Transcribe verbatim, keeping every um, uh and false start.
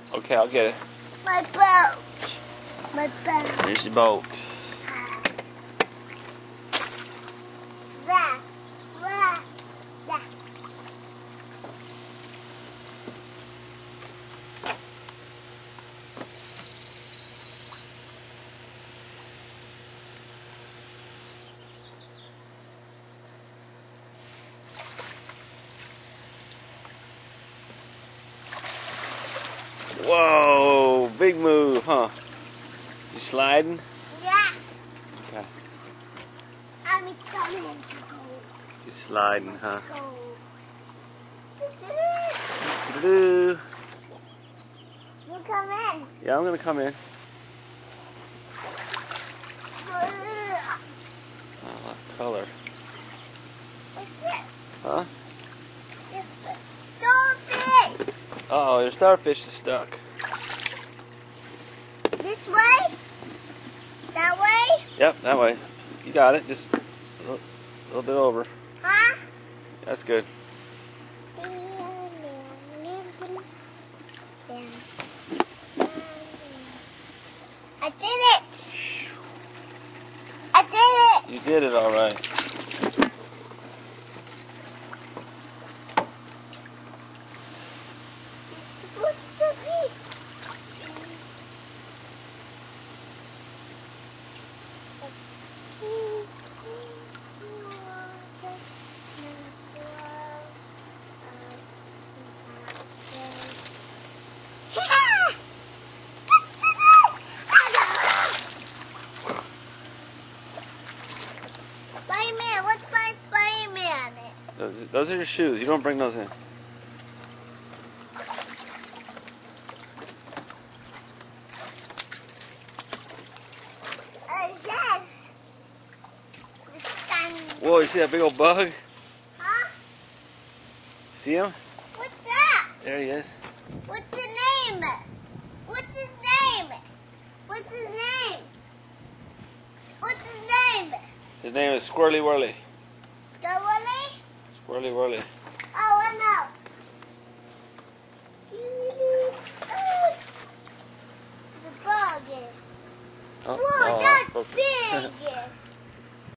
Okay, I'll get it. My boat. My boat. Here's your boat. There. There. There. Whoa, big move, huh? You sliding? Yeah. Okay. I'm coming. You sliding, huh? Go. Doo-doo. You come in. Yeah, I'm gonna come in. Oh, what color? What's it? Huh? It's the starfish. Uh oh, your starfish is stuck. This way? That way? Yep, that way. You got it. Just a little, little bit over. Huh? That's good. I did it! I did it! You did it all right. It's supposed to be. Spider-Man, what's my Spider-Man? Those, those are your shoes. You don't bring those in. Whoa, you see that big old bug? Huh? See him? What's that? There he is. What's his name? What's his name? What's his name? What's his name? His name is Squirrely Whirly. Scully? Whirly Whirly. Oh, I know. It's a bug. Oh, Whoa, oh, that's okay. big.